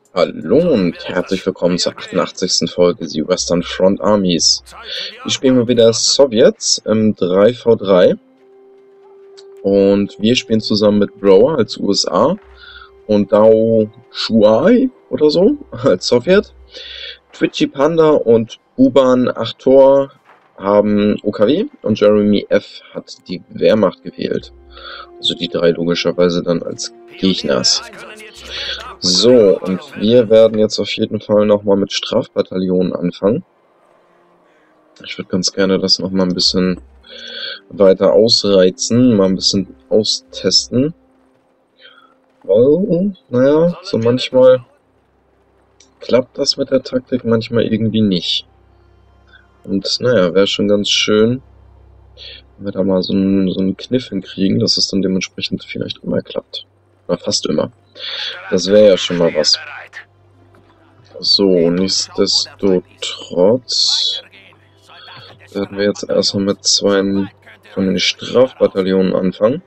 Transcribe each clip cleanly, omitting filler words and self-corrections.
Hallo und herzlich willkommen zur 88. Folge The Western Front Armies. Wir spielen mal wieder Sowjets im 3v3 und wir spielen zusammen mit Brower als USA und Dao Shuai oder so als Sowjet. Twitchy Panda und Buban Achtor haben OKW und Jeremy F. hat die Wehrmacht gewählt. Also die drei logischerweise dann als Gegners. So, und wir werden jetzt auf jeden Fall nochmal mit Strafbataillonen anfangen. Ich würde ganz gerne das nochmal ein bisschen weiter ausreizen, mal ein bisschen austesten. Weil, naja, so manchmal klappt das mit der Taktik, manchmal irgendwie nicht. Und naja, wäre schon ganz schön, wenn wir da mal so einen Kniff hinkriegen, dass es dann dementsprechend vielleicht immer klappt. Oder fast immer. Das wäre ja schon mal was. So, nichtsdestotrotz werden wir jetzt erstmal mit zwei von den Strafbataillonen anfangen.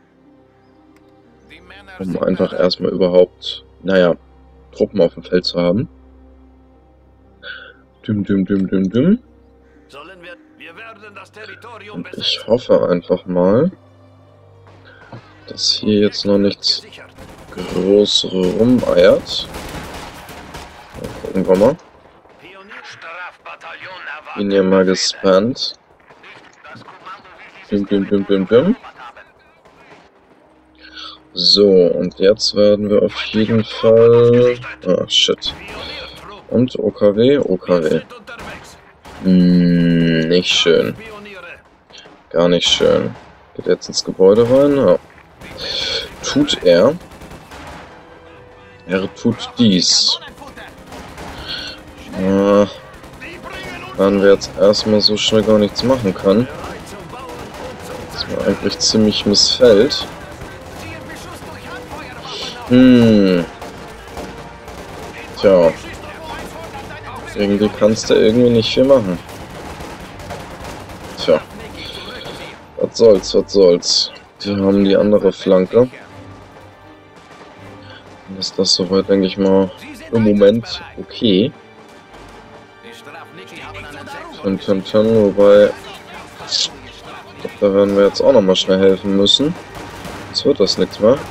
Um einfach erstmal überhaupt, naja, Truppen auf dem Feld zu haben. Und ich hoffe einfach mal, dass hier jetzt noch nichts groß rumeiert. Gucken wir mal. Bin hier mal gespannt. So, und jetzt werden wir auf jeden Fall... Ah, shit. Und OKW. Nicht schön. Gar nicht schön. Geht jetzt ins Gebäude rein. Ja. Tut er. Er tut dies. Wenn wir jetzt erstmal so schnell gar nichts machen kann. Das mir eigentlich ziemlich missfällt. Tja. Irgendwie kannst du irgendwie nicht viel machen. Tja. Was soll's. Die haben die andere Flanke. Dann ist das soweit, denke ich mal, im Moment okay. Wobei, ich glaube, da werden wir jetzt auch noch mal schnell helfen müssen. Jetzt wird das nichts mehr.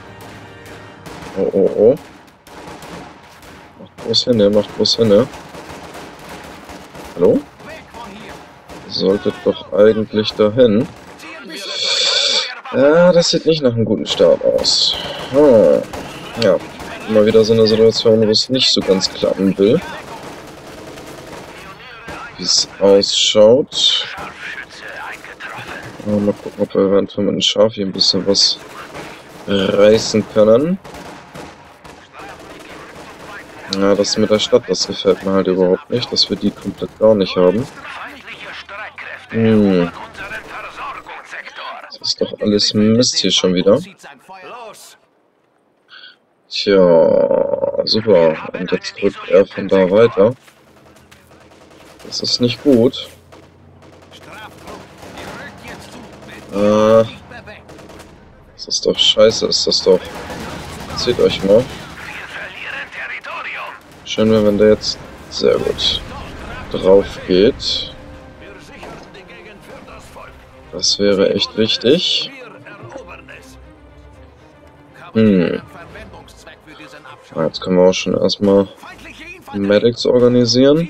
Oh. Macht bloß hin. Hallo? Solltet doch eigentlich dahin. Ja, das sieht nicht nach einem guten Start aus. Ja, immer wieder so eine Situation, wo es nicht so ganz klappen will. Wie es ausschaut. Mal gucken, ob wir eventuell mit dem Schaf hier ein bisschen was reißen können. Ja, das mit der Stadt, das gefällt mir halt überhaupt nicht, dass wir die komplett gar nicht haben. Das ist doch alles Mist hier schon wieder. Tja, super. Und jetzt drückt er von da weiter. Das ist nicht gut. Das ist doch scheiße, ist das doch. Seht euch mal. Schön, wenn der jetzt sehr gut drauf geht. Das wäre echt wichtig. Jetzt können wir auch schon erstmal Medics organisieren.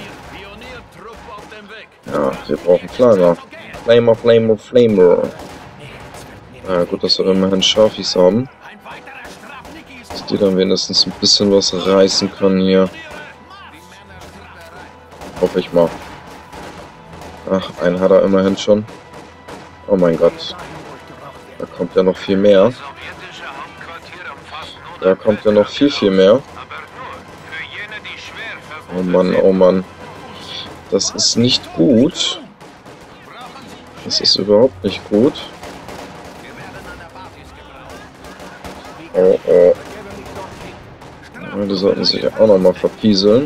Ja, wir brauchen Flamer. Flamer. Ja, gut, dass wir immerhin Schafis haben. Dass die dann wenigstens ein bisschen was reißen können hier. Hoffe ich mal. Ach, einen hat er immerhin schon. Oh mein Gott. Da kommt ja noch viel mehr. Da kommt ja noch viel mehr. Oh Mann. Das ist nicht gut. Das ist überhaupt nicht gut. Oh. Die sollten sich auch noch mal verpieseln.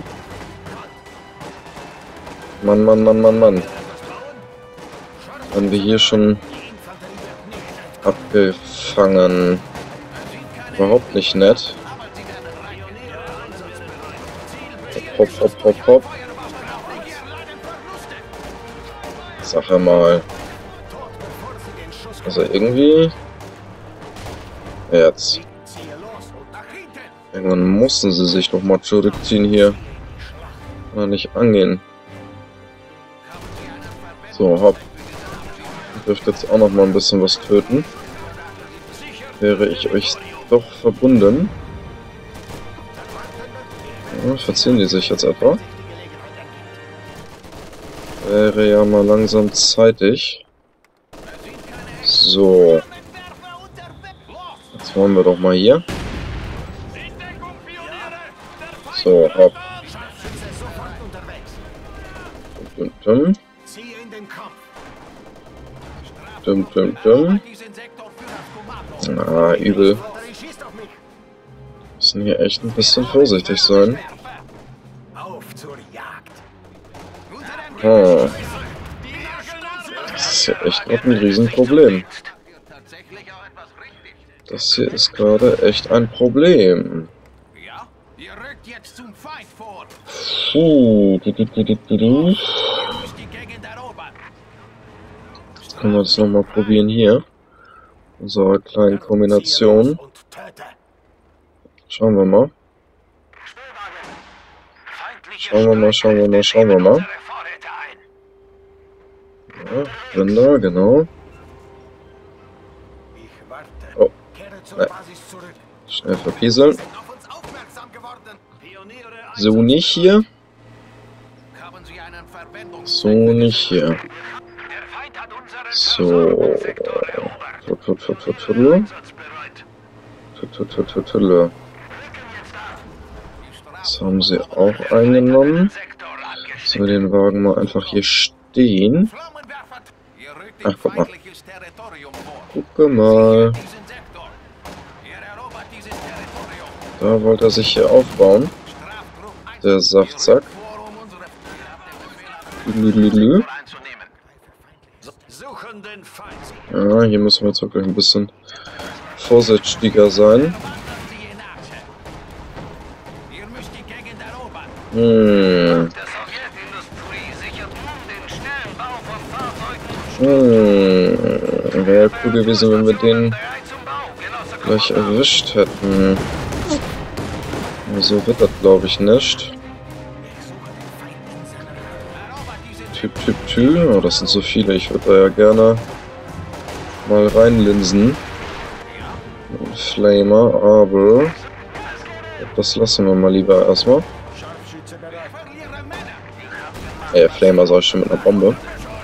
Mann. Haben wir hier schon abgefangen. Überhaupt nicht nett. hopp, hopp, hopp, hopp. Sag mal. Also irgendwie... Jetzt. Irgendwann mussten sie sich doch mal zurückziehen hier. Mal nicht angehen. So, hopp. Ich dürfte jetzt auch noch mal ein bisschen was töten. Wäre ich euch doch verbunden. Ja, verziehen die sich jetzt etwa? Wäre ja mal langsam zeitig. So. Jetzt wollen wir doch mal hier. So, hopp. Dum, dum. Dum, dum, dum. Ah, übel. Müssen hier echt ein bisschen vorsichtig sein. Oh. Das ist ja echt noch ein Riesenproblem. Das hier ist gerade echt ein Problem. Puh. Jetzt können wir das nochmal probieren hier. Unsere kleinen Kombination. Schauen wir mal. Schauen wir mal, schauen wir mal, schauen wir mal. Ja, Rinder, genau. Oh, nein. Schnell verpieseln. So nicht hier. So nicht hier. So. Das haben sie auch eingenommen. So, den Wagen mal einfach hier stehen. Ach, guck mal. Guck mal. Da wollte er sich hier aufbauen. Der Saftsack. Ja, hier müssen wir jetzt wirklich ein bisschen vorsichtiger sein. Wäre cool gewesen, wenn wir den gleich erwischt hätten. So wird das, glaube ich, nicht. Oh, das sind so viele. Ich würde da ja gerne mal reinlinsen. Flamer, aber das lassen wir mal lieber erstmal. Flamer sag ich schon mit einer Bombe.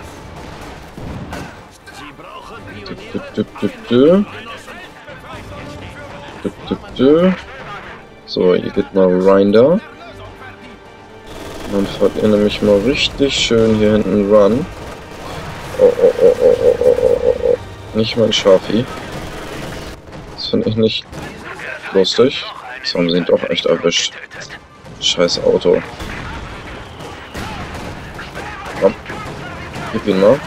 So, hier geht mal rein da. Dann fahrt ihr nämlich mal richtig schön hier hinten ran. Oh. Nicht mein Schafi. Das finde ich nicht lustig. Das haben sie ihn doch echt erwischt. Scheiß Auto. Komm. Gib ihn mal.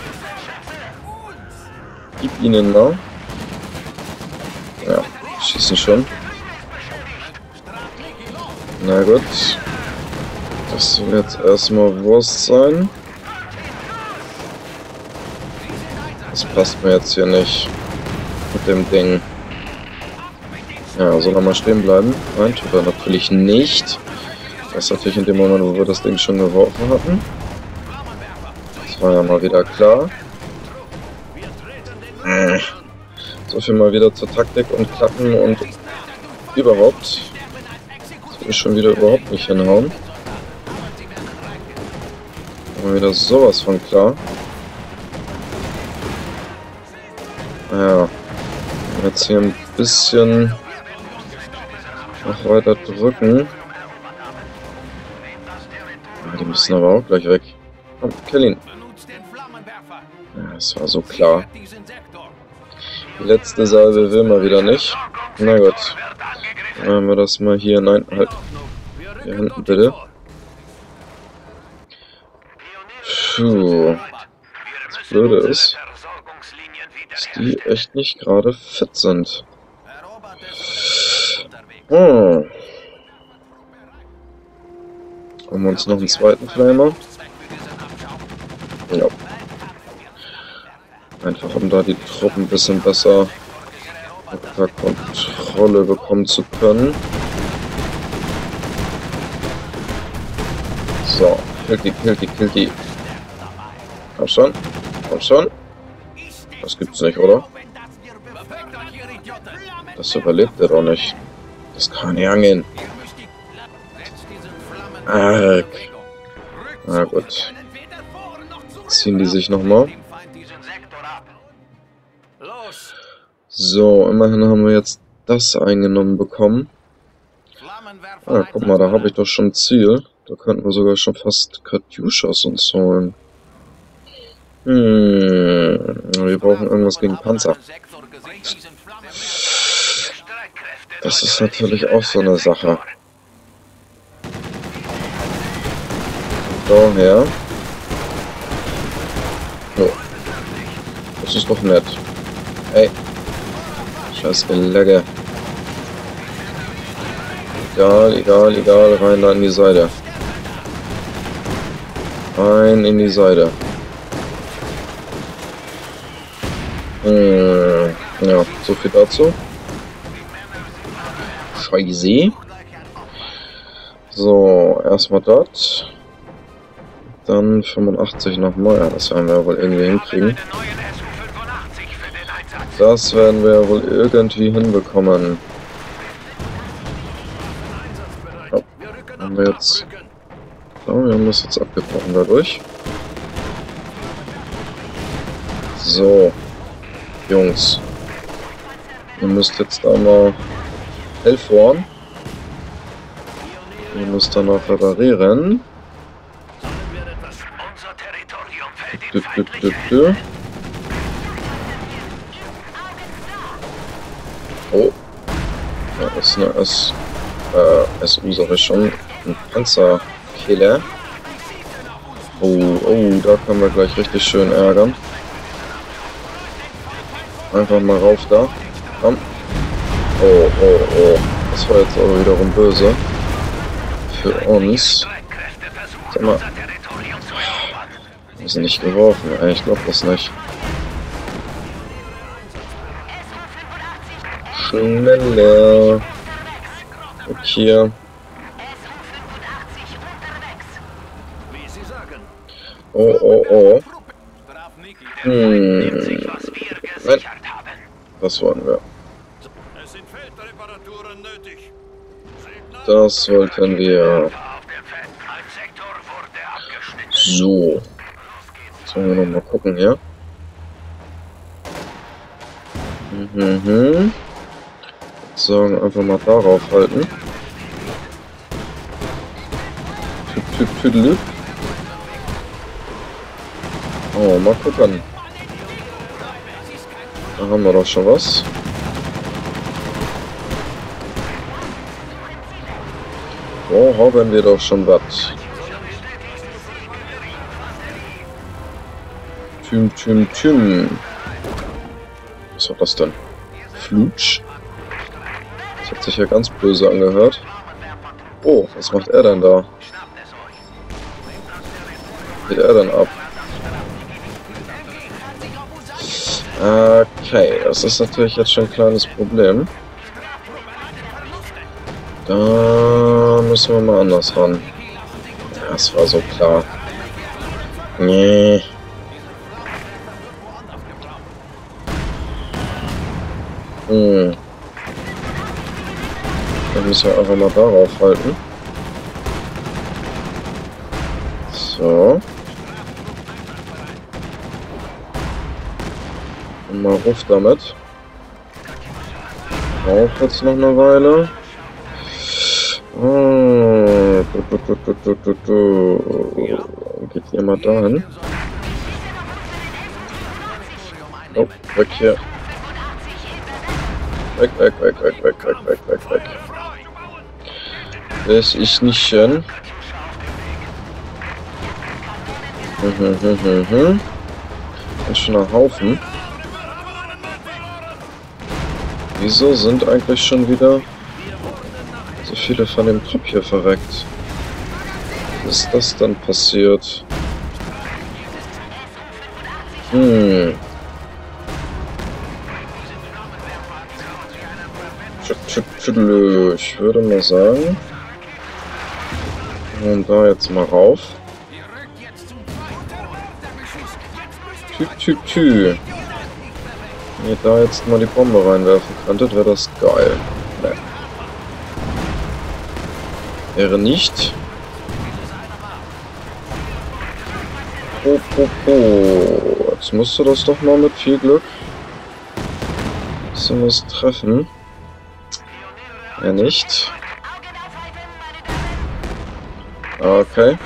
Gib ihnen mal. Ja, schießen schon. Na gut. Das wird jetzt erstmal Wurst sein. Das passt mir jetzt hier nicht mit dem Ding. Ja, soll er mal stehen bleiben? Nein, tut er natürlich nicht. Das ist natürlich in dem Moment, wo wir das Ding schon geworfen hatten. Das war ja mal wieder klar. So viel mal wieder zur Taktik und Klappen und überhaupt. Das will ich schon wieder überhaupt nicht hinhauen. Mal wieder sowas von klar. Ja, jetzt hier ein bisschen noch weiter drücken. Die müssen aber auch gleich weg. Komm, kill ihn. Ja, es war so klar. Die letzte Salve will man wieder nicht. Na gut. Dann machen wir das mal hier. Nein, halt. Hier hinten bitte. Puh. Das Blöde ist, dass die echt nicht gerade fit sind. Haben wir uns noch einen zweiten Flamer. Ja. Einfach um da die Truppen ein bisschen besser unter Kontrolle bekommen zu können. So, kill die. Komm schon, komm schon. Das gibt's nicht, oder? Das überlebt er doch nicht. Das kann nicht angehen. Arg. Na gut. Ziehen die sich nochmal. So, immerhin haben wir jetzt das eingenommen bekommen. Ah, guck mal, da habe ich doch schon ein Ziel. Da könnten wir sogar schon fast Katjuschas uns holen. Wir brauchen irgendwas gegen Panzer. Das ist natürlich auch so eine Sache. Daher. Oh. Das ist doch nett. Ey. Scheiß Gelege. Egal. Rein da in die Seite. Rein in die Seite. Ja, so viel dazu. Scheiße. So, erstmal dort. Dann 85 nochmal. Ja, das werden wir wohl irgendwie hinkriegen. Das werden wir wohl irgendwie hinbekommen. Oh, haben wir jetzt... Oh, wir haben das jetzt abgebrochen dadurch. So. Jungs. Ihr müsst jetzt da mal helfen. Ihr müsst dann noch reparieren. Oh. Ja, das ist eine SU, sag ich schon. Ein Panzerkiller. Oh, da können wir gleich richtig schön ärgern. Einfach mal rauf da. Komm. Oh. Das war jetzt aber wiederum böse. Für uns. Sag mal. Wir sind nicht geworfen. Ich glaube das nicht. Schneller. Okay. Oh. Nein. Das wollen wir. Das wollten wir. So. Jetzt wollen wir noch mal gucken hier. Sagen, einfach mal darauf halten. Tüdelüt. Oh, mal gucken. Da haben wir doch schon was. Oh, haben wir doch schon was. Tüm. Was war das denn? Flutsch? Das hat sich ja ganz böse angehört. Oh, was macht er denn da? Geht er denn ab? Okay, das ist natürlich jetzt schon ein kleines Problem. Da müssen wir mal anders ran. Ja, das war so klar. Nee. Dann müssen wir einfach mal darauf halten. So. Und mal ruf damit. Auch jetzt noch eine Weile. Geht hier mal dahin. Oh, weg hier. Weg. Das ist nicht schön. Ist schon ein Haufen. Wieso sind eigentlich schon wieder so viele von dem Trupp hier verreckt? ist das dann passiert? Ich würde mal sagen, und da jetzt mal rauf. Wenn ihr da jetzt mal die Bombe reinwerfen könntet, wäre das geil. Nee. Wäre nicht. Jetzt musste das doch mal mit viel Glück bisschen was treffen. Ja, nicht. Okay.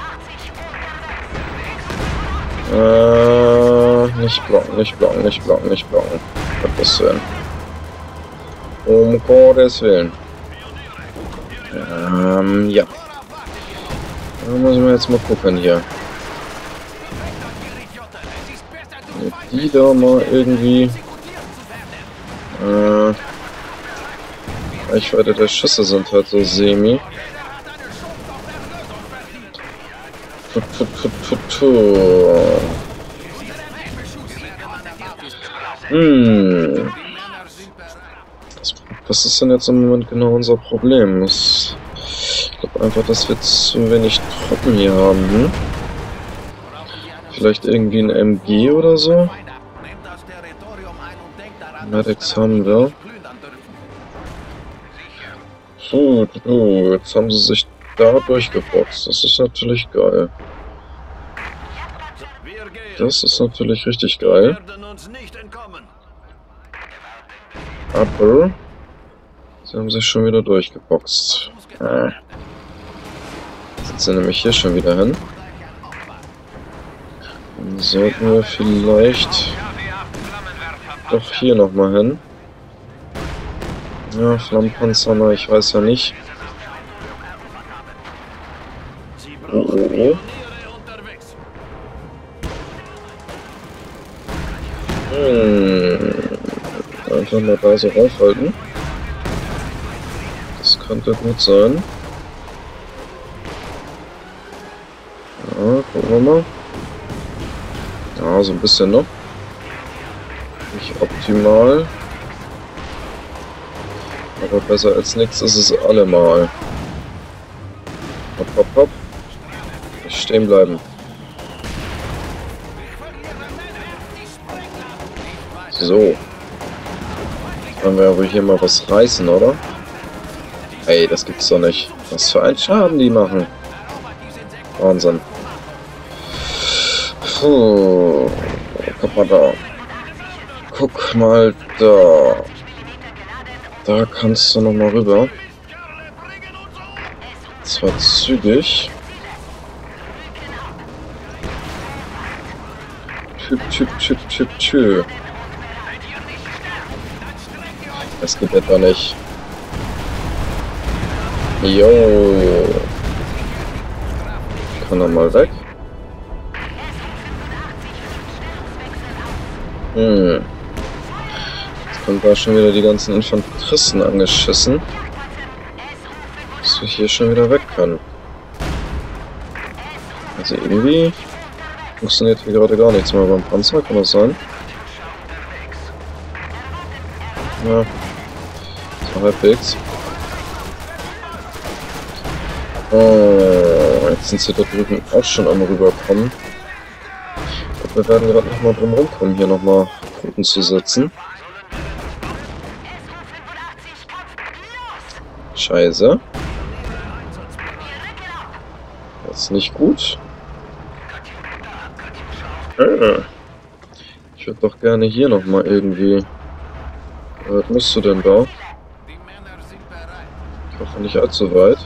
Nicht blocken, nicht blocken, nicht blocken, nicht blocken. Gottes Willen. Um Gottes Willen. Ja. Da müssen wir jetzt mal gucken hier. Die da mal irgendwie Reichweite der Schüsse sind halt so semi. Was ist denn jetzt im Moment genau unser Problem? Ich glaube einfach, dass wir zu wenig Truppen hier haben. Vielleicht irgendwie ein MG oder so? Medics haben wir. Gut, jetzt haben sie sich da durchgeboxt. Das ist natürlich geil. Das ist natürlich richtig geil. Aber sie haben sich schon wieder durchgeboxt. Jetzt sind sie nämlich hier schon wieder hin. Dann sollten wir vielleicht doch hier nochmal hin. Ja, Flammenpanzer, ich weiß ja nicht. Oh. Einfach mal da so aufhalten. Das könnte gut sein. Ja, gucken wir mal. Ja, so ein bisschen noch. Nicht optimal. Aber besser als nichts ist es allemal. Hopp, hopp, hopp. Nicht stehen bleiben. So. Wollen wir aber hier mal was reißen, oder? Ey, das gibt's doch nicht. Was für einen Schaden die machen. Wahnsinn. Puh. Guck mal da. Guck mal da. Da kannst du noch mal rüber. Zwar zügig. Tschüp. Das geht etwa nicht. Jo. Kann er mal weg. Jetzt kommen da schon wieder die ganzen Infanteristen angeschissen. Dass wir hier schon wieder weg können. Also irgendwie funktioniert hier gerade gar nichts mehr beim Panzer, kann das sein? Ja, so halbwegs. Oh, jetzt sind sie da drüben auch schon am rüberkommen. Ich glaube, wir werden gerade nochmal drum rumkommen, hier nochmal Truppen zu setzen. Scheiße. Das ist nicht gut. Ich würde doch gerne hier nochmal irgendwie... Was musst du denn da? Ich hoffe nicht allzu weit.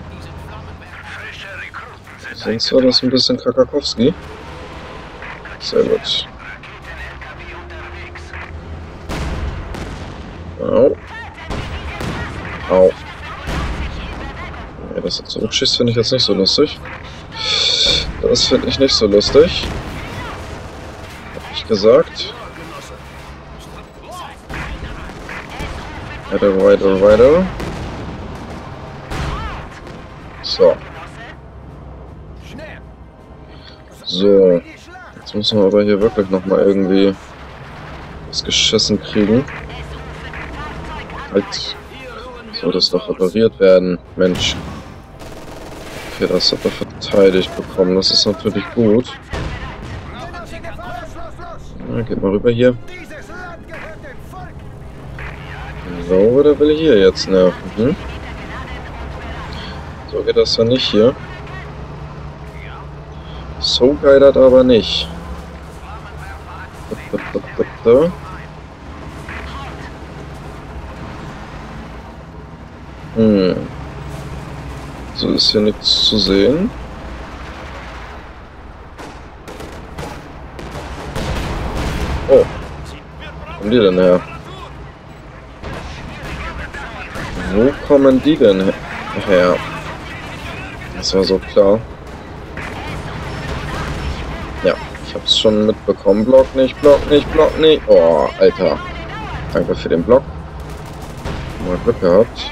Sonst war das ein bisschen Kakakowski. Sehr gut. Au. Au. Ja, dass du zurückschießt, finde ich jetzt nicht so lustig. Das finde ich nicht so lustig. Hab ich gesagt. Weiter. So. So. Jetzt müssen wir aber hier wirklich nochmal irgendwie was geschissen kriegen. Halt. Soll das doch repariert werden. Mensch. Okay, das hat er verteidigt bekommen. Das ist natürlich gut. Ja, geht mal rüber hier. So, oder will ich hier jetzt nerven? Hm? So geht das ja nicht hier. So geil das aber nicht. So ist hier nichts zu sehen. Oh. Wo kommen die denn her? Wo kommen die denn her? Das war so klar. Ja, ich hab's schon mitbekommen. Block nicht, Block nicht, Block nicht. Oh, Alter. Danke für den Block. Mal Glück gehabt.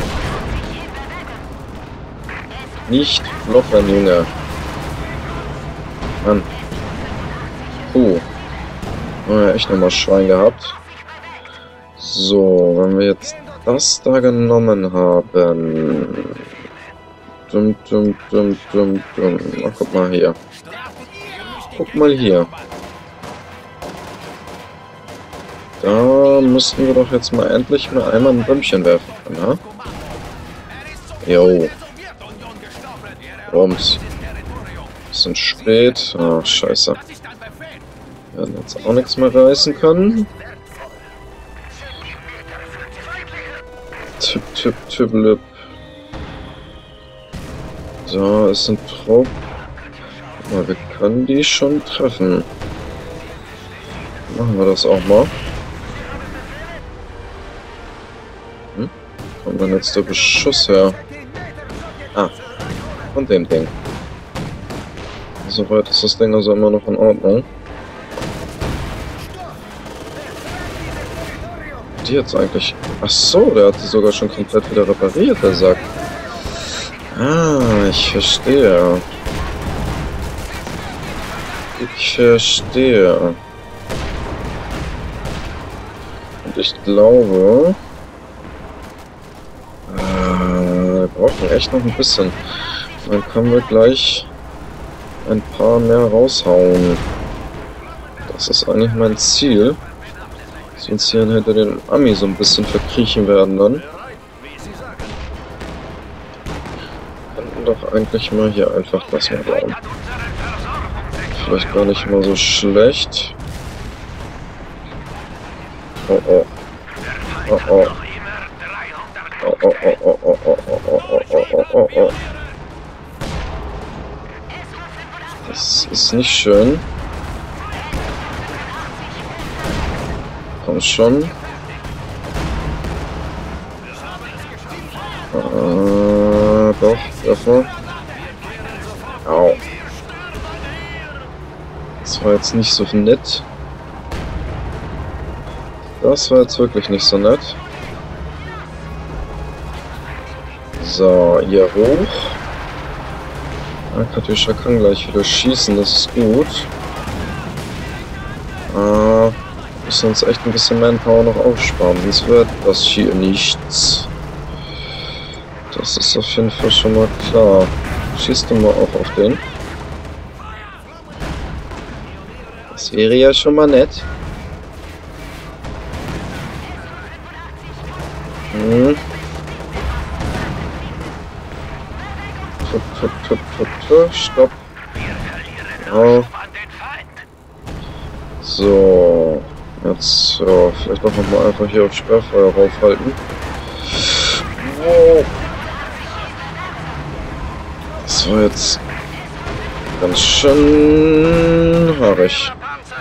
Nicht blocken, Junge. Mann. Puh. Ja, echt nochmal Schwein gehabt. So, wenn wir jetzt das da genommen haben. Ach, guck mal hier. Guck mal hier. Da müssten wir doch jetzt mal endlich mal einmal ein Bömmchen werfen können, ne? Jo. Rums. Bisschen spät. Ach, scheiße. Wir werden jetzt auch nichts mehr reißen können. Tipp. So, ist ein Trupp. Aber wir können die schon treffen. Machen wir das auch mal. Kommt dann jetzt der Beschuss her? Ah, von dem Ding. Soweit ist das Ding also immer noch in Ordnung. Die jetzt eigentlich... Ach so, der hat die sogar schon komplett wieder repariert, der Sack. Ah, ich verstehe. Ich verstehe. Und ich glaube... wir brauchen echt noch ein bisschen. Dann können wir gleich ein paar mehr raushauen. Das ist eigentlich mein Ziel. Dass wir uns hier hinter den Ami so ein bisschen verkriechen werden dann. Könnten doch eigentlich mal hier einfach das mal bauen. Vielleicht gar nicht mal so schlecht. Oh oh. Oh oh. Oh oh oh oh oh oh oh oh oh oh oh. Das ist nicht schön. Komm schon. Doch, öffne. Au. Das war jetzt nicht so nett. Das war jetzt wirklich nicht so nett. So, hier hoch. Katjuscha kann gleich wieder schießen, das ist gut. Müssen uns echt ein bisschen Manpower noch aufsparen, sonst wird das hier nichts. Das ist auf jeden Fall schon mal klar. Schießt du mal auch auf den. Das wäre ja schon mal nett. Stopp. Ja. So. Jetzt, ja, vielleicht auch noch mal einfach hier auf Sperrfeuer raufhalten. Wow. Das war jetzt ganz schön haarig.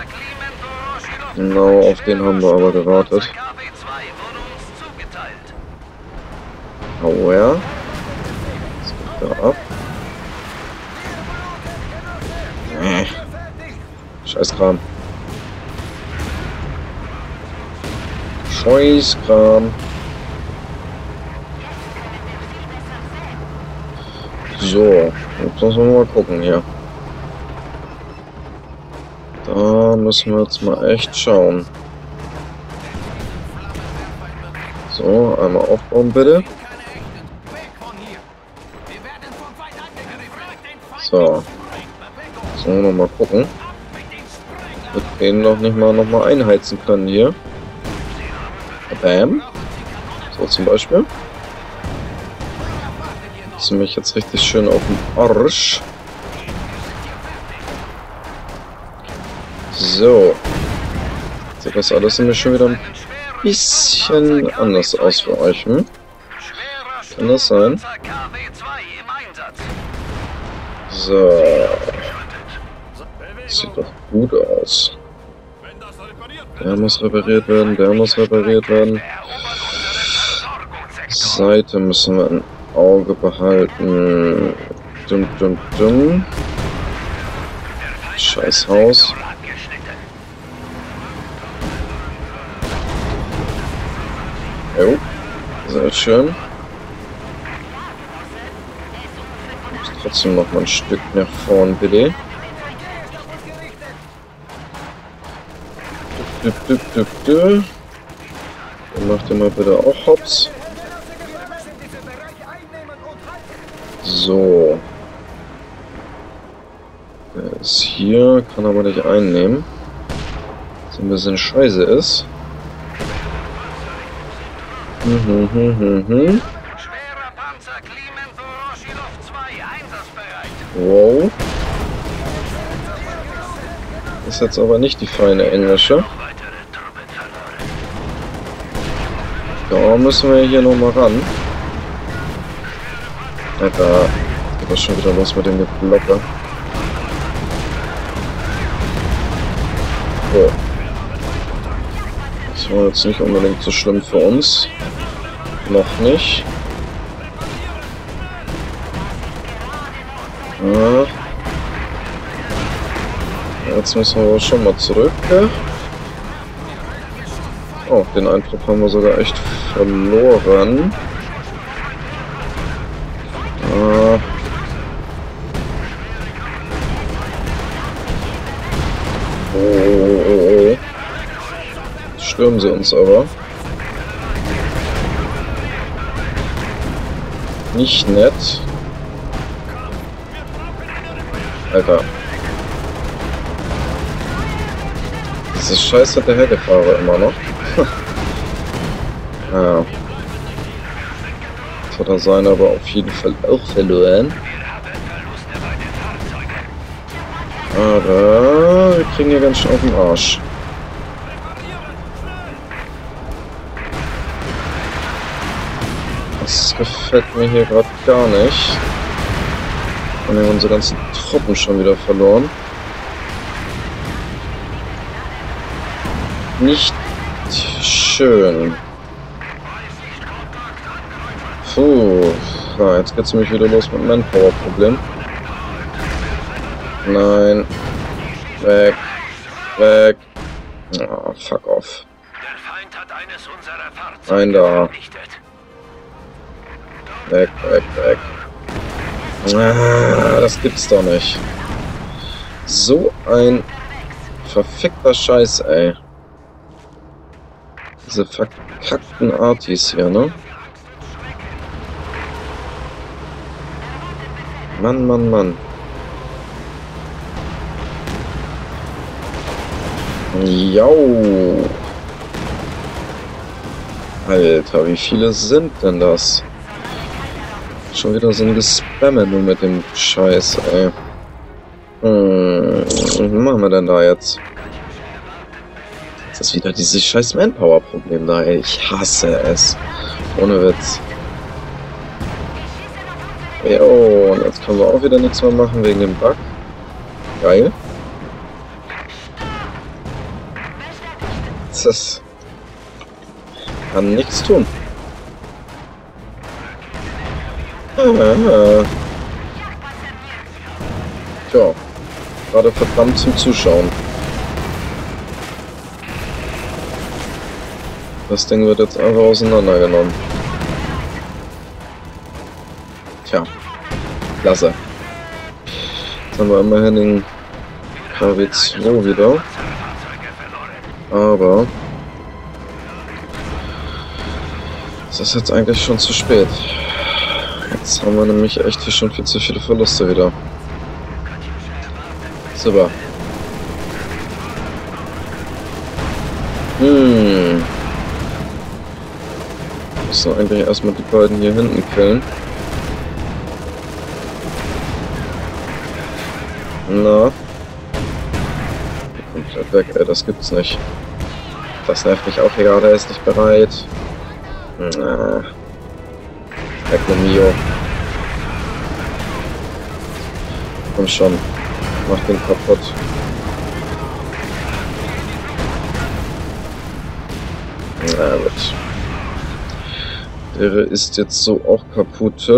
Genau, auf den haben wir aber gewartet. Aua. Was geht da ab? Scheißkram. Scheißkram. So, jetzt müssen wir mal gucken hier. Da müssen wir jetzt mal echt schauen. So, einmal aufbauen bitte. So. So, nochmal gucken. Wir den noch nicht mal nochmal einheizen können hier. Bam. So zum Beispiel. Das ist mich jetzt richtig schön auf den Arsch. So. Sieht das alles nämlich schon wieder ein bisschen anders aus für euch, hm? Kann das sein? So. Sieht doch gut aus. Der muss repariert werden, der muss repariert werden. Seite müssen wir im Auge behalten. Dumm. Scheiß Haus. Jo, sehr schön. Trotzdem noch mal ein Stück nach vorn, bitte. Dann macht ihr mal bitte auch Hops. So. Der ist hier, kann aber nicht einnehmen. Was ein bisschen scheiße ist. Wow. Ist jetzt aber nicht die feine englische. Da müssen wir hier nochmal ran. Alter, geht das schon wieder los mit dem Geblocker. So. Das war jetzt nicht unbedingt so schlimm für uns. Noch nicht. Ja. Jetzt müssen wir aber schon mal zurück. Oh, den Eindruck haben wir sogar echt verloren. Oh. Stürmen sie uns aber. Nicht nett. Alter. Dieses scheiß Hinterhergefahre immer noch. Ja. Das hat er sein aber auf jeden Fall auch verloren. Aber wir kriegen hier ganz schön auf den Arsch. Das gefällt mir hier gerade gar nicht. Und wir haben unsere ganzen Truppen schon wieder verloren. Nicht schön. Puh. Ja, jetzt geht's nämlich wieder los mit dem Manpower-Problem. Nein. Weg. Weg. Oh, fuck off. Ein da. Weg. Ah, das gibt's doch nicht. So ein verfickter Scheiß, ey. Diese verkackten Artis hier, ne? Mann. Jau. Alter, wie viele sind denn das? Schon wieder so ein Gespamme nur mit dem Scheiß, ey. Was machen wir denn da jetzt? Das ist wieder dieses scheiß Manpower-Problem da, ey. Ich hasse es. Ohne Witz. Jo, und jetzt können wir auch wieder nichts mehr machen wegen dem Bug. Geil. Das kann nichts tun. Tja, gerade verdammt zum Zuschauen. Das Ding wird jetzt einfach auseinandergenommen. Tja, klasse. Jetzt haben wir immerhin den KW2 wieder. Aber es ist jetzt eigentlich schon zu spät. Jetzt haben wir nämlich echt hier schon viel zu viele Verluste wieder. Super. Müssen eigentlich erstmal die beiden hier hinten killen. Na. Komplett weg, ey, das gibt's nicht. Das nervt mich auch hier gerade, er ist nicht bereit. Na. Mio. Komm schon. Mach den kaputt. Na gut. Der ist jetzt so auch kaputt.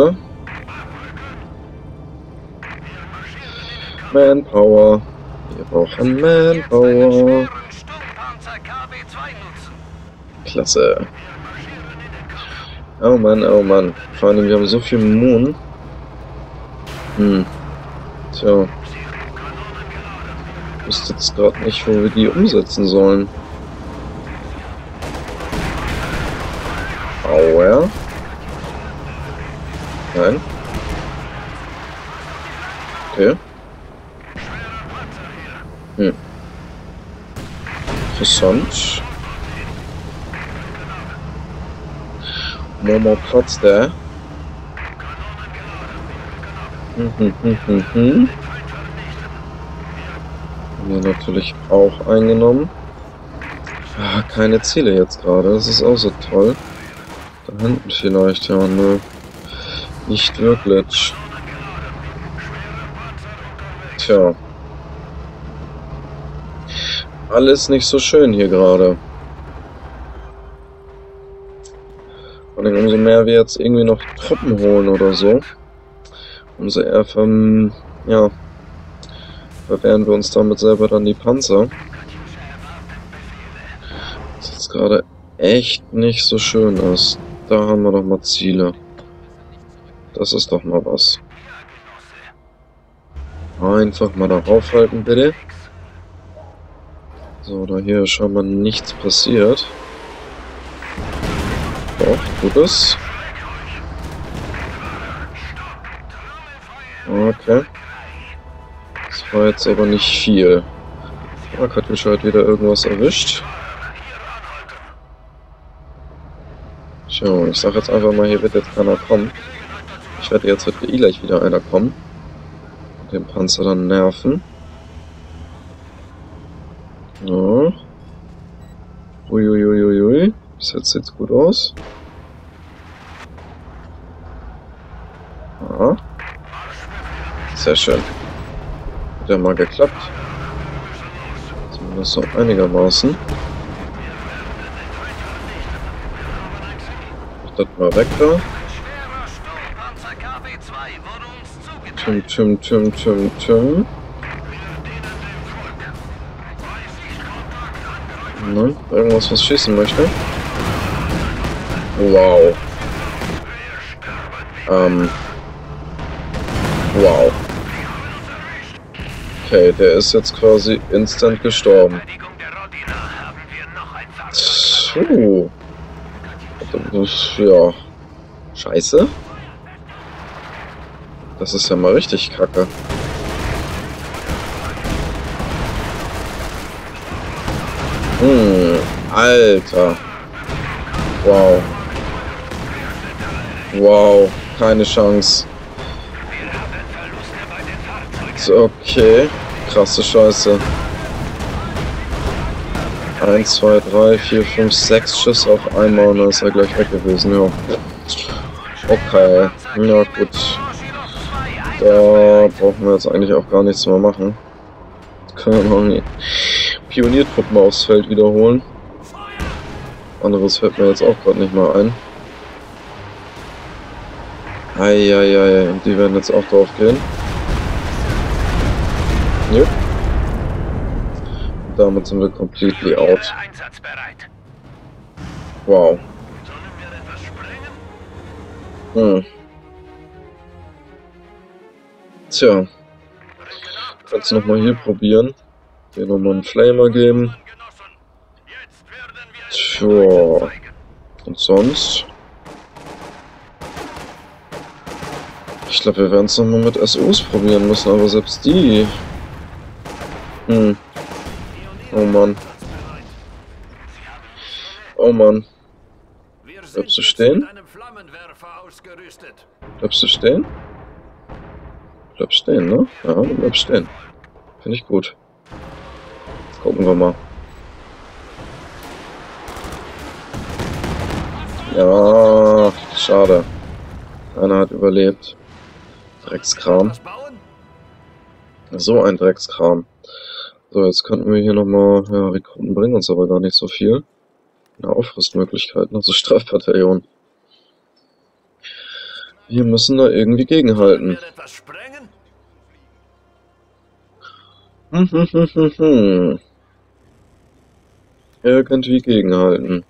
Manpower. Wir brauchen Manpower. Klasse. Oh Mann, oh Mann. Vor allem, wir haben so viel Moon. Tja. Ich wüsste jetzt gerade nicht, wo wir die umsetzen sollen. Aua. Nein. Okay. Interessant. More Platz da. Haben wir natürlich auch eingenommen. Ah, keine Ziele jetzt gerade, das ist auch so toll. Da hinten vielleicht, ja, ne. Nicht wirklich. Tja. Alles nicht so schön hier gerade. Und umso mehr wir jetzt irgendwie noch Truppen holen oder so, umso eher verwehren wir uns damit selber dann die Panzer. Das jetzt gerade echt nicht so schön ist. Da haben wir doch mal Ziele. Das ist doch mal was. Einfach mal darauf halten, bitte. So, da hier ist schon mal nichts passiert. Doch, gutes. Okay. Das war jetzt aber nicht viel. Da hat mich halt wieder irgendwas erwischt. So, ich sag jetzt einfach mal, hier wird jetzt keiner kommen. Ich werde jetzt wird gleich wieder einer kommen. Und den Panzer dann nerven. Ja. Uiuiuiui. Bis jetzt sieht's gut aus. Ja. Sehr schön. Hat ja mal geklappt. Zumindest so einigermaßen. Ich das mal weg da. Tim. Nein, irgendwas, was schießen möchte. Wow. Wow. Okay, der ist jetzt quasi instant gestorben. Ja. Scheiße. Das ist ja mal richtig kacke. Alter. Wow. Wow, keine Chance. Okay, krasse Scheiße. 1, 2, 3, 4, 5, 6 Schüsse auf einmal und dann ist er gleich weg gewesen, ja. Okay, ja gut. Da brauchen wir jetzt eigentlich auch gar nichts mehr machen. Können wir noch nie Pioniertruppen aufs Feld wiederholen. Anderes fällt mir jetzt auch gerade nicht mal ein. Eieiei, und die werden jetzt auch drauf gehen. Jupp. Und damit sind wir completely out. Wow. Tja. Kannst du nochmal hier probieren. Hier nochmal einen Flamer geben. Tja. Und sonst? Ich glaube, wir werden es nochmal mit SUs probieren müssen, aber selbst die... Oh Mann. Oh Mann. Bleibst du stehen? Bleibst du stehen? Bleib stehen, ne? Ja, du bleibst stehen. Finde ich gut. Gucken wir mal. Ja, schade. Einer hat überlebt. Dreckskram. So ein Dreckskram. So, jetzt könnten wir hier nochmal... Ja, Rekruten bringen uns aber gar nicht so viel. Aufrüstmöglichkeiten, also Strafbataillon. Wir müssen da irgendwie gegenhalten. Irgendwie gegenhalten.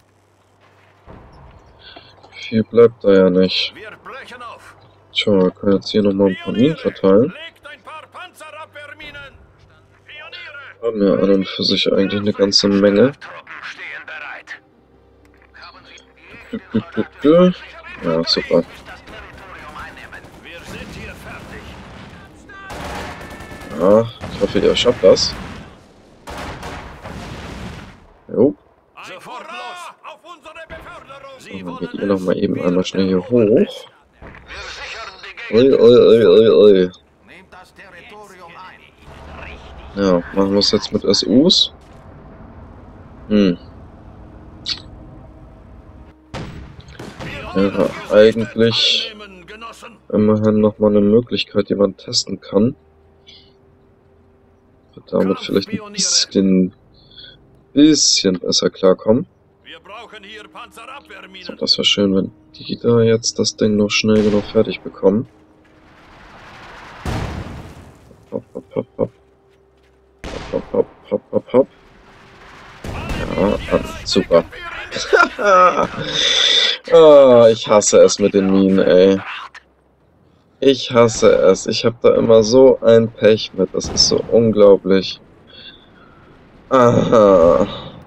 Viel bleibt da ja nicht. Tja, wir können jetzt hier nochmal ein paar Minen verteilen. Haben ja an und für sich eigentlich eine ganze Menge. Ja, super. Ja, ich hoffe, ihr schafft das. Jo. So, dann geht ihr nochmal eben einmal schnell hier hoch. Ui, ui, ui, ui, ui. Ja, machen wir es jetzt mit SUs. Wäre eigentlich immerhin nochmal eine Möglichkeit, die man testen kann. Wird damit vielleicht ein bisschen besser klarkommen. So, das wäre schön, wenn die da jetzt das Ding noch schnell genug fertig bekommen. Hopp, hopp, hopp, hopp. Hopp, hopp, hopp, hopp, hopp. Ja, super. Oh, ich hasse es mit den Minen, ey. Ich hasse es. Ich habe da immer so ein Pech mit. Das ist so unglaublich. Aha.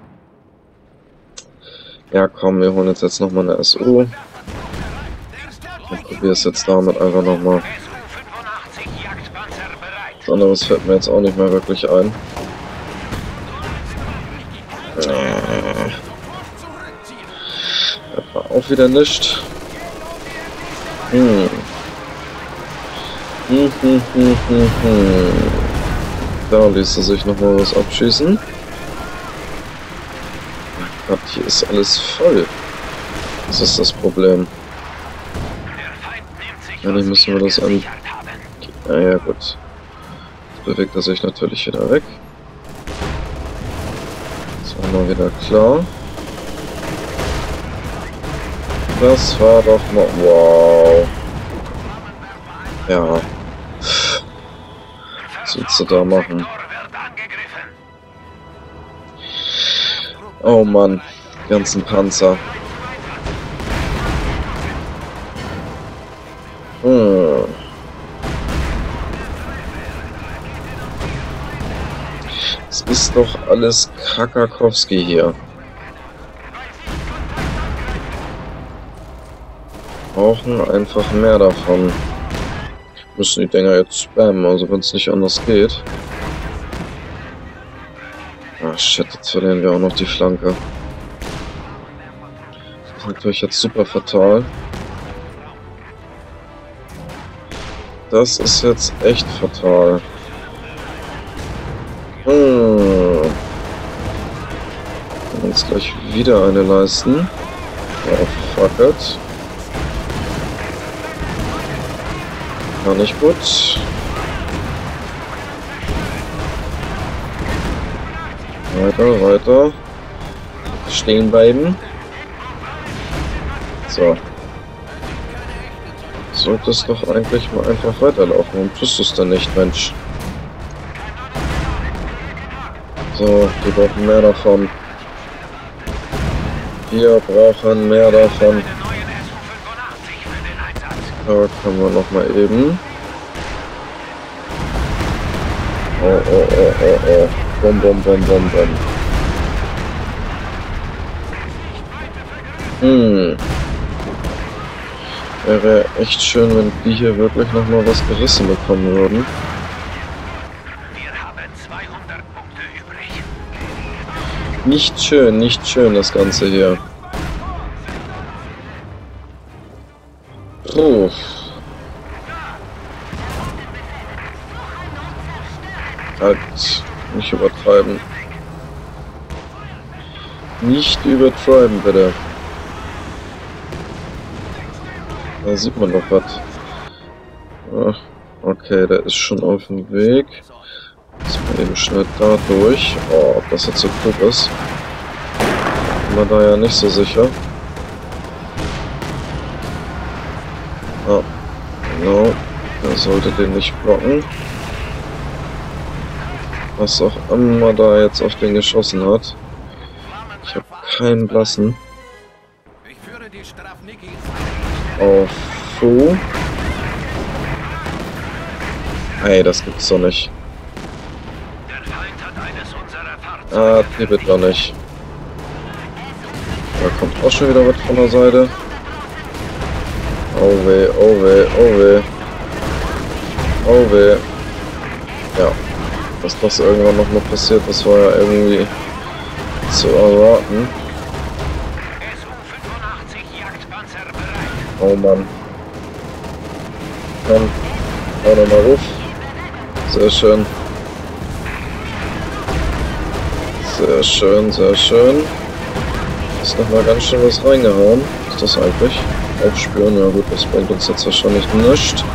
Ja, komm, wir holen jetzt nochmal eine SU. Ich probiere es jetzt damit einfach nochmal. Was anderes fällt mir jetzt auch nicht mehr wirklich ein. Das war auch wieder nichts. Da ließ er sich nochmal was abschießen. Gott, hier ist alles voll. Das ist das Problem. Eigentlich müssen wir das an... Naja, gut. Jetzt bewegt er sich natürlich wieder weg. Das war mal wieder klar. Das war doch mal... Wow. Ja. Was willst du da machen? Oh Mann. Die ganzen Panzer. Es ist doch alles Krakowski hier. Brauchen einfach mehr davon. Müssen die Dinger jetzt spammen, also wenn es nicht anders geht. Ah shit, jetzt verlieren wir auch noch die Flanke. Das ist natürlich jetzt super fatal. Das ist jetzt echt fatal. Wir können uns gleich wieder eine leisten. Oh, fuck it. Gar nicht gut. Weiter, weiter. Stehen bleiben. So. Sollte es doch eigentlich mal einfach weiterlaufen. Warum tust du es denn nicht, Mensch? So, wir brauchen mehr davon. Wir brauchen mehr davon. Da können wir noch mal eben. Oh, oh, oh, oh, oh. Bom, bom, bom, bom, bom. Wäre echt schön, wenn die hier wirklich nochmal was gerissen bekommen würden. Wir haben 200 Punkte übrig. Nicht schön, das Ganze hier. Puh. Halt, nicht übertreiben. Nicht übertreiben, bitte. Da sieht man doch was. Ah, okay, der ist schon auf dem Weg. Jetzt mal eben schnell da durch. Oh, ob das jetzt so klug ist. Bin mir da ja nicht so sicher. Ah, genau. Er sollte den nicht blocken. Was auch immer da jetzt auf den geschossen hat. Ich habe keinen blassen. Auf Fu. Ey, das gibt's doch nicht. Ah, die wird doch nicht. Da kommt auch schon wieder was von der Seite. Oh weh, oh weh, oh weh. Oh weh. Ja. Dass das irgendwann noch mal passiert, das war ja irgendwie zu erwarten. Oh Mann. Komm, hau doch mal ruf. Sehr schön. Sehr schön, sehr schön. Ist noch mal ganz schön was reingehauen. Was ist das eigentlich? Aufspüren, ja gut, das bringt uns jetzt wahrscheinlich nichts.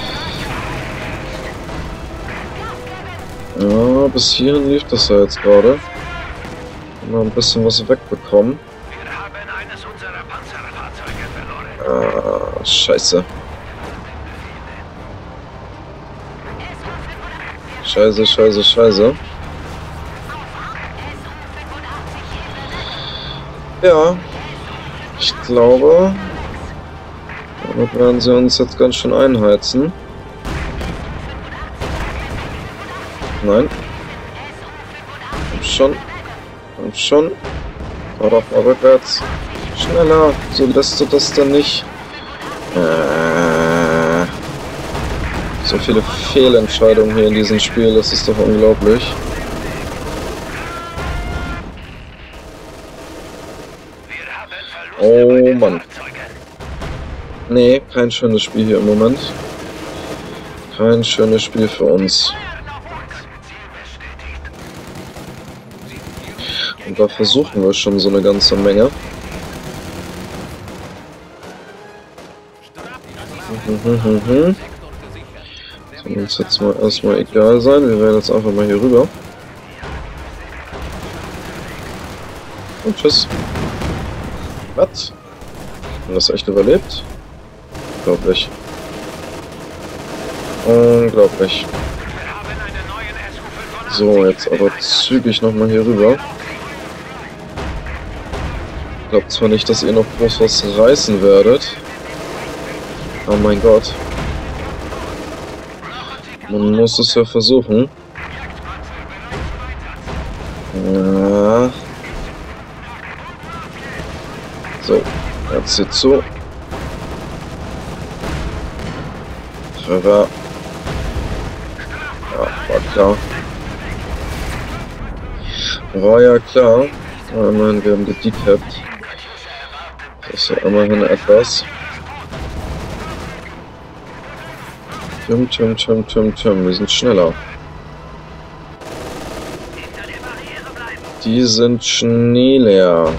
Ja, bis hierhin lief das ja jetzt gerade. Mal ein bisschen was wegbekommen. Wir haben eines unserer Panzerfahrzeuge verloren. Ah, scheiße. Scheiße, scheiße, scheiße. Ja, ich glaube, damit werden sie uns jetzt ganz schön einheizen. Nein. Komm schon. Komm schon. Fahr doch mal rückwärts. Schneller. So lässt du das denn nicht. So viele Fehlentscheidungen hier in diesem Spiel. Das ist doch unglaublich. Oh Mann. Nee, kein schönes Spiel hier im Moment. Kein schönes Spiel für uns. Und da versuchen wir schon so eine ganze Menge. Soll uns jetzt mal erstmal egal sein. Wir werden jetzt einfach mal hier rüber. Und tschüss. Was? Haben das echt überlebt? Unglaublich. Unglaublich. So, jetzt aber zügig nochmal hier rüber. Ich glaube zwar nicht, dass ihr noch groß was reißen werdet. Oh mein Gott. Man muss es ja versuchen. Ja. So, jetzt hier zu. Treffer. Ja, war klar. War ja klar. Immerhin, wir haben gedecapt. Das ist ja immerhin etwas. Wir sind schneller. Die sind schneller.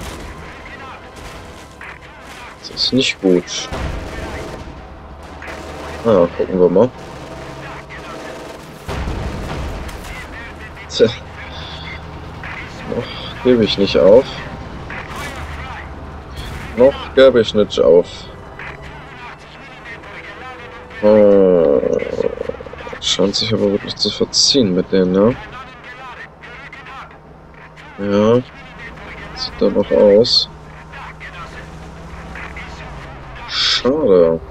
Das ist nicht gut. Na, gucken wir mal. Tja. Noch gebe ich nicht auf. Noch gebe ich nicht auf. Oh, scheint sich aber wirklich zu verziehen mit denen, ne? Ja. Sieht da noch aus. Schade.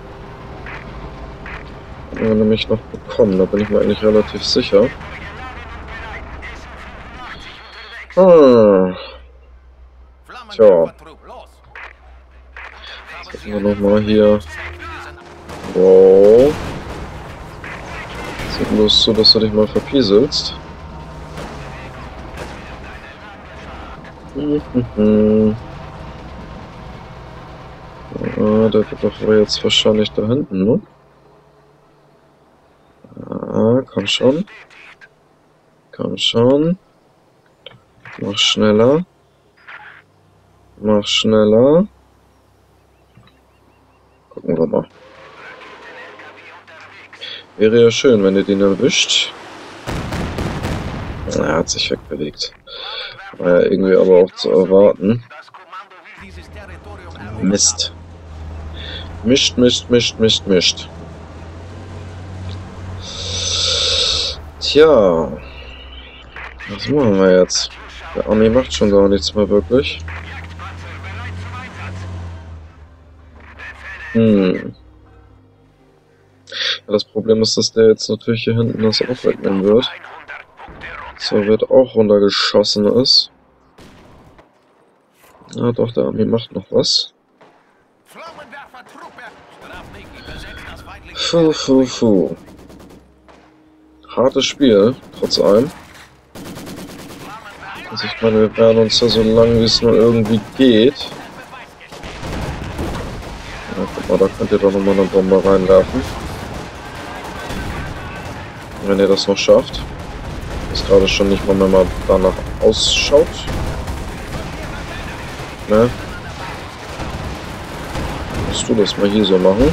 Haben wir nämlich noch bekommen, da bin ich mir eigentlich relativ sicher. Hm. Tja. Jetzt gucken wir nochmal hier. Wow. Sieht bloß so, dass du dich mal verpieselst. Der wird doch wohl jetzt wahrscheinlich da hinten, ne? Ah, komm schon. Komm schon. Mach schneller. Mach schneller. Gucken wir mal. Wäre ja schön, wenn ihr den erwischt. Er hat sich wegbewegt. War ja irgendwie aber auch zu erwarten. Mist. Mischt. Tja. Was machen wir jetzt? Der Army macht schon gar nichts mehr wirklich. Ja, das Problem ist, dass der jetzt natürlich hier hinten das auch wegnehmen wird. So wird auch runtergeschossen ist. Ja doch, der Army macht noch was. Puh. Hartes Spiel, trotz allem. Also ich meine, wir werden uns ja so lang wie es nur irgendwie geht. Ja, guck mal, da könnt ihr doch nochmal eine Bombe reinwerfen. Wenn ihr das noch schafft. Das gerade schon nicht mal danach ausschaut. Ne? Musst du das mal hier so machen?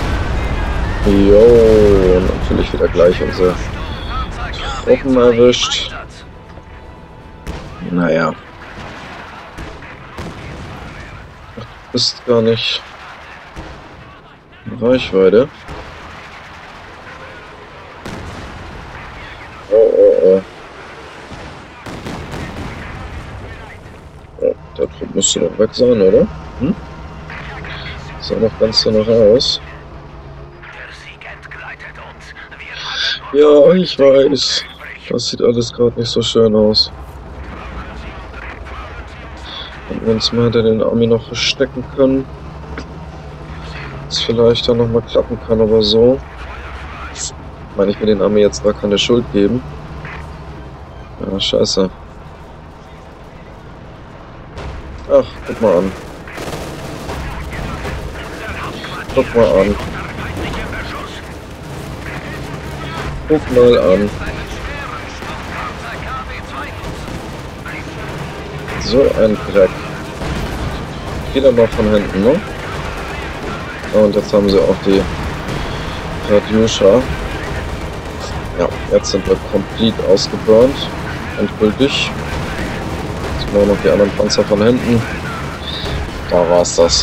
Jo, natürlich wieder gleich unsere Truppen erwischt. Naja. Ach, du bist gar nicht in Reichweite. Oh. Oh, der Trupp müsste doch weg sein, oder? Hm? Sah noch ganz danach aus. Ja, ich weiß. Das sieht alles gerade nicht so schön aus. Wenn wir uns mal hinter den Army noch verstecken können. Das vielleicht dann nochmal klappen kann, aber so. Ich meine, ich will den Army jetzt gar keine Schuld geben. Ja, scheiße. Ach, guck mal an. Guck mal an. Guck mal an. So ein Dreck. Wieder mal von hinten, ne? Und jetzt haben sie auch die Radjuscha. Ja, jetzt sind wir komplett ausgeburnt. Endgültig. Jetzt machen wir noch die anderen Panzer von hinten. Da war's das.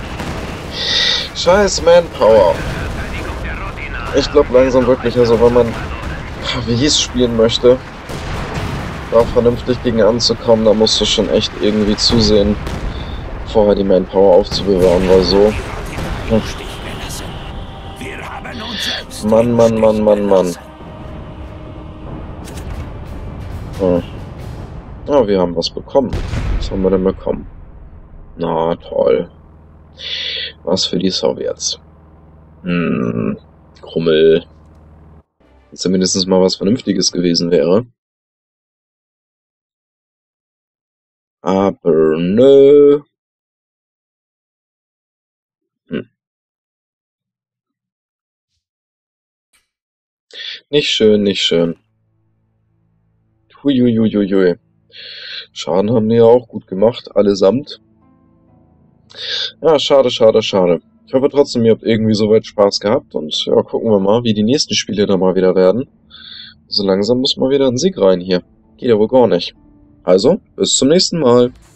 Scheiß Manpower. Ich glaube langsam wirklich, also wenn man KWs spielen möchte, da vernünftig gegen anzukommen, da musst du schon echt irgendwie zusehen, vorher die Manpower aufzubewahren, weil so... Mann. Ja, wir haben was bekommen. Was haben wir denn bekommen? Na toll. Was für die Sowjets. Krummel. Wenn es zumindest mal was Vernünftiges gewesen wäre. Aber nö. Nicht schön. Huiuiuiui. Schaden haben die ja auch gut gemacht, allesamt. Ja, schade. Ich hoffe trotzdem, ihr habt irgendwie soweit Spaß gehabt und ja, gucken wir mal, wie die nächsten Spiele dann mal wieder werden. So langsam muss mal wieder ein Sieg rein hier. Geht ja wohl gar nicht. Also, bis zum nächsten Mal.